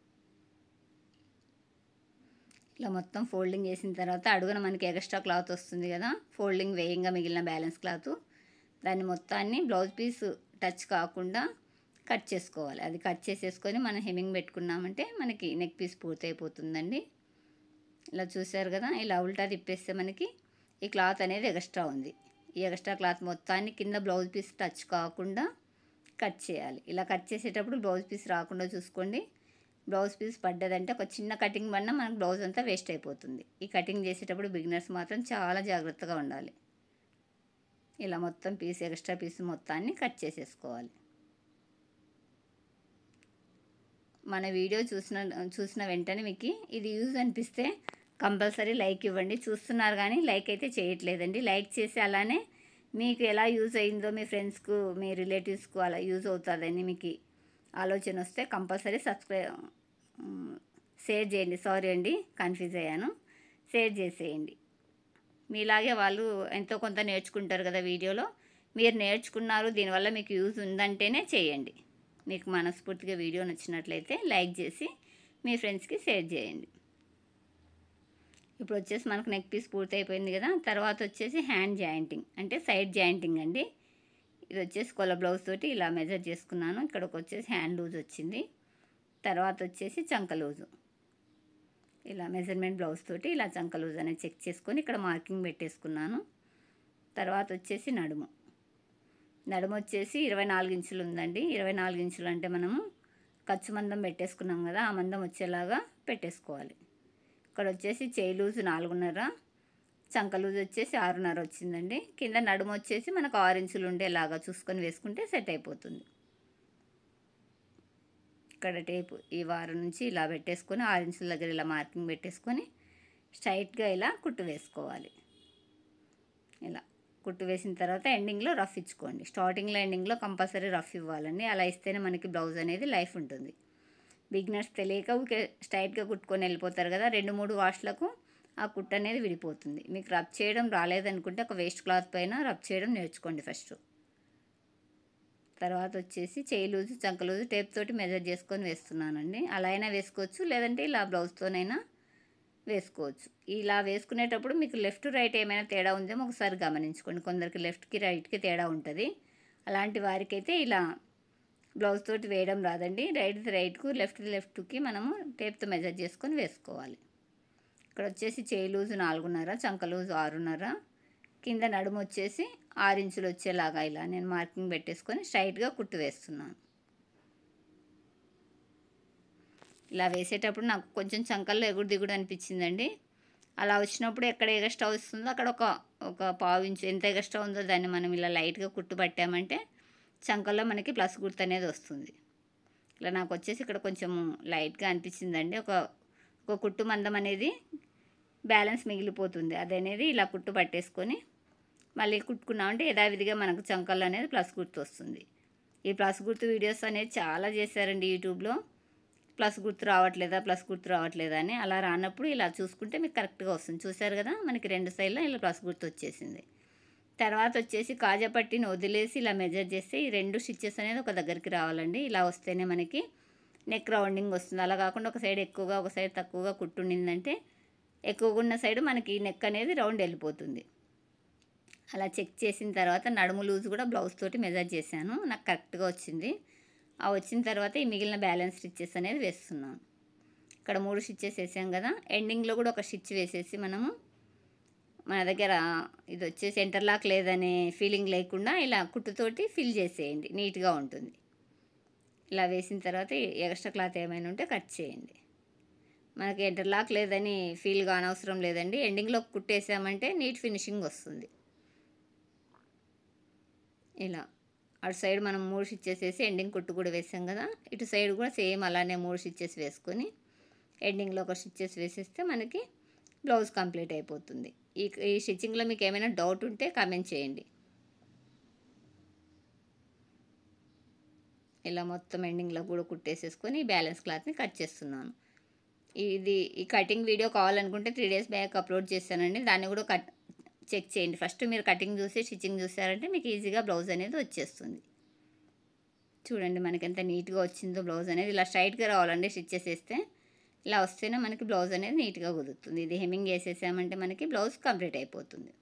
ఇలా మొత్తం ఫోల్డింగ్ వేసిన తర్వాత అడుగున మనకి ఎక్స్ట్రా క్లాత్ వస్తుంది కదా, ఫోల్డింగ్ వేయంగా మిగిలిన బ్యాలెన్స్ క్లాత్, దాన్ని మొత్తాన్ని బ్లౌజ్ పీస్ టచ్ కాకుండా కట్ చేసుకోవాలి. అది కట్ చేసేసుకొని మనం హెమ్మింగ్ పెట్టుకున్నామంటే మనకి నెక్ పీస్ పూర్తయిపోతుందండి. ఇలా చూశారు కదా, ఇలా ఉల్టా తిప్పేస్తే మనకి ఈ క్లాత్ అనేది ఎక్స్ట్రా ఉంది. ఈ ఎక్స్ట్రా క్లాత్ మొత్తాన్ని కింద బ్లౌజ్ పీస్ టచ్ కాకుండా కట్ చేయాలి. ఇలా కట్ చేసేటప్పుడు బ్లౌజ్ పీస్ రాకుండా చూసుకోండి. బ్లౌజ్ పీస్ పడ్డదంటే ఒక చిన్న కటింగ్ పడినా మనకు బ్లౌజ్ అంతా వేస్ట్ అయిపోతుంది. ఈ కటింగ్ చేసేటప్పుడు బిగినర్స్ మాత్రం చాలా జాగ్రత్తగా ఉండాలి. ఇలా మొత్తం పీస్ ఎక్స్ట్రా పీస్ మొత్తాన్ని కట్ చేసేసుకోవాలి. మన వీడియో చూసిన వెంటనే మీకు ఇది యూజ్ అనిపిస్తే కంపల్సరీ లైక్ ఇవ్వండి. చూస్తున్నారు కానీ లైక్ అయితే చేయట్లేదండి. లైక్ చేసి అలానే మీకు ఎలా యూజ్ అయిందో మీ ఫ్రెండ్స్కు మీ రిలేటివ్స్కు అలా యూజ్ అవుతుందని మీకు ఆలోచన వస్తే కంపల్సరీ షేర్ చేయండి. సారీ అండి, కన్ఫ్యూజ్ అయ్యాను. షేర్ చేసేయండి. మీలాగే వాళ్ళు ఎంతో కొంత నేర్చుకుంటారు కదా వీడియోలో. మీరు నేర్చుకున్నారు, దీనివల్ల మీకు యూజ్ ఉందంటేనే చేయండి. మీకు మనస్ఫూర్తిగా వీడియో నచ్చినట్లయితే లైక్ చేసి మీ ఫ్రెండ్స్కి షేర్ చేయండి. ఇప్పుడు వచ్చేసి మనకు నెక్ పీస్ పూర్తి అయిపోయింది కదా. తర్వాత వచ్చేసి హ్యాండ్ జాయింటింగ్ అంటే సైడ్ జాయింటింగ్ అండి. ఇది వచ్చేసి కొల బ్లౌజ్ తోటి ఇలా మెజర్ చేసుకున్నాను. ఇక్కడికి వచ్చేసి హ్యాండ్ లూజ్ వచ్చింది. తర్వాత వచ్చేసి చంక లూజు, ఇలా మెజర్మెంట్ బ్లౌజ్ తోటి ఇలా చంక లూజ్ అనేది చెక్ చేసుకొని ఇక్కడ మార్కింగ్ పెట్టేసుకున్నాను. తర్వాత వచ్చేసి నడుము వచ్చేసి 24 ఇంచులు ఉందండి. 24 ఇంచులు అంటే మనము ఖర్చు మందం పెట్టేసుకున్నాం కదా, ఆ మందం వచ్చేలాగా పెట్టేసుకోవాలి. ఇక్కడ వచ్చేసి చేయి లూజు 4.5, చంక లూజ్ వచ్చేసి 6.5 వచ్చిందండి. కింద నడుము వచ్చేసి మనకు 6 ఇంచులు ఉండేలాగా చూసుకొని వేసుకుంటే సెట్ అయిపోతుంది. ఇక్కడ టేపు ఈ వారం నుంచి ఇలా పెట్టేసుకొని 6 ఇంచుల దగ్గర ఇలా మార్కింగ్ పెట్టేసుకొని స్ట్రైట్గా ఇలా కుట్టు వేసుకోవాలి. ఇలా కుట్టు వేసిన తర్వాత ఎండింగ్లో రఫ్ ఇచ్చుకోండి. స్టార్టింగ్లో ఎండింగ్లో కంపల్సరీ రఫ్ ఇవ్వాలండి. అలా ఇస్తేనే మనకి బ్లౌజ్ అనేది లైఫ్ ఉంటుంది. బిగినర్స్ తెలియక ఊకే స్ట్రైట్గా కుట్టుకొని వెళ్ళిపోతారు కదా, 2-3 వాష్లకు ఆ కుట్టు అనేది విడిపోతుంది. మీకు రబ్ చేయడం రాలేదనుకుంటే ఒక వేస్ట్ క్లాత్ పైన రబ్ చేయడం నేర్చుకోండి ఫస్ట్. తర్వాత వచ్చేసి చేయి లూజు చంక లూజు టేప్ తోటి మెజర్ చేసుకొని వేస్తున్నానండి. అలా అయినా వేసుకోవచ్చు, లేదంటే ఇలా బ్లౌజ్తోనైనా వేసుకోవచ్చు. ఇలా వేసుకునేటప్పుడు మీకు లెఫ్ట్ రైట్ ఏమైనా తేడా ఉందేమో ఒకసారి గమనించుకోండి. కొందరికి లెఫ్ట్కి రైట్కి తేడా ఉంటుంది. అలాంటి వారికైతే ఇలా బ్లౌజ్ తోటి వేయడం రాదండి. రైట్కు లెఫ్ట్కి మనము టేప్తో మెజర్ చేసుకొని వేసుకోవాలి. ఇక్కడ వచ్చేసి చేయి లూజు 4.5, చంక లూజు 6.5, కింద నడుము వచ్చేసి 6 ఇంచులు వచ్చేలాగా ఇలా నేను మార్కింగ్ పెట్టేసుకొని స్ట్రైట్గా కుట్టు వేస్తున్నాను. ఇలా వేసేటప్పుడు నాకు కొంచెం చంకల్లో ఎగుడు దిగుడు అనిపించిందండి. అలా వచ్చినప్పుడు ఎక్కడ ఎగస్ట్రా వస్తుందో అక్కడ ఒక పావు ఇంచు ఎంత ఎగస్ట్రా ఉందో దాన్ని మనం ఇలా లైట్గా కుట్టు పట్టామంటే చంకల్లో మనకి ప్లస్ గుర్తు అనేది వస్తుంది. ఇలా నాకు వచ్చేసి ఇక్కడ కొంచెం లైట్గా అనిపించిందండి. ఒక కుట్టు మందం అనేది బ్యాలెన్స్ మిగిలిపోతుంది. అదనేది ఇలా కుట్టు పట్టేసుకొని మళ్ళీ కుట్టుకున్నామంటే యథావిధిగా మనకు చంకల్లో అనేది ప్లస్ గుర్తు వస్తుంది. ఈ ప్లస్ గుర్తు వీడియోస్ అనేది చాలా చేశారండి యూట్యూబ్లో. ప్లస్ గుర్తు రావట్లేదా అని. అలా రానప్పుడు ఇలా చూసుకుంటే మీకు కరెక్ట్గా వస్తుంది. చూసారు కదా, మనకి 2 సైడ్లో ఇలా ప్లస్ గుర్తు వచ్చేసింది. తర్వాత వచ్చేసి కాజా పట్టిని వదిలేసి ఇలా మెజర్ చేస్తే ఈ 2 స్టిచ్చెస్ అనేది ఒక దగ్గరికి రావాలండి. ఇలా వస్తేనే మనకి నెక్ రౌండింగ్ వస్తుంది. అలా కాకుండా ఒక సైడ్ ఎక్కువగా ఒక సైడ్ తక్కువగా కుట్టుండిందంటే ఎక్కువగా ఉన్న సైడ్ మనకి నెక్ అనేది రౌండ్ వెళ్ళిపోతుంది. అలా చెక్ చేసిన తర్వాత నడుము లూజ్ కూడా బ్లౌజ్ తోటి మెజర్ చేశాను. నాకు కరెక్ట్గా వచ్చింది. ఆ వచ్చిన తర్వాత ఈ మిగిలిన బ్యాలెన్స్ స్టిచ్చెస్ అనేది వేస్తున్నాను. ఇక్కడ 3 స్టిచ్చెస్ వేసాం కదా, ఎండింగ్లో కూడా ఒక స్టిచ్ వేసేసి మనము మన దగ్గర ఇది వచ్చేసి ఇంటర్లాక్ లేదనే ఫీలింగ్ లేకుండా ఇలా కుట్టుతోటి ఫిల్ చేసేయండి, నీట్గా ఉంటుంది. ఇలా వేసిన తర్వాత ఎక్స్ట్రా క్లాత్ ఏమైనా ఉంటే కట్ చేయండి. మనకి ఇంటర్లాక్ లేదని ఫీల్ కానవసరం లేదండి. ఎండింగ్లో కుట్టేసామంటే నీట్ ఫినిషింగ్ వస్తుంది. ఇలా అటు సైడ్ మనం 3 స్టిచ్చెస్ వేసి ఎండింగ్ కుట్టు కూడా వేసాం కదా, ఇటు సైడ్ కూడా సేమ్ అలానే 3 స్టిచ్చెస్ వేసుకొని ఎండింగ్లో ఒక స్టిచ్చెస్ వేసేస్తే మనకి బ్లౌజ్ కంప్లీట్ అయిపోతుంది. ఈ స్టిచ్చింగ్లో మీకు ఏమైనా డౌట్ ఉంటే కామెంట్ చేయండి. ఇలా మొత్తం ఎండింగ్లో కూడా కుట్టేసేసుకొని బ్యాలెన్స్ క్లాత్ని కట్ చేస్తున్నాను. ఈ కటింగ్ వీడియో కావాలనుకుంటే 3 days బ్యాక్ అప్లోడ్ చేశానండి. దాన్ని కూడా చెక్ చేయండి. ఫస్ట్ మీరు కటింగ్ చూసి స్టిచ్చింగ్ చూసారంటే మీకు ఈజీగా బ్లౌజ్ అనేది వచ్చేస్తుంది. చూడండి మనకి ఎంత నీట్గా వచ్చిందో బ్లౌజ్ అనేది. ఇలా స్ట్రైట్గా రావాలండి స్టిచ్చెస్ వేస్తే. ఇలా వస్తేనే మనకి బ్లౌజ్ అనేది నీట్గా కుదురుతుంది. ఇది హెమ్మింగ్ వేసేసామంటే మనకి బ్లౌజ్ కంప్లీట్ అయిపోతుంది.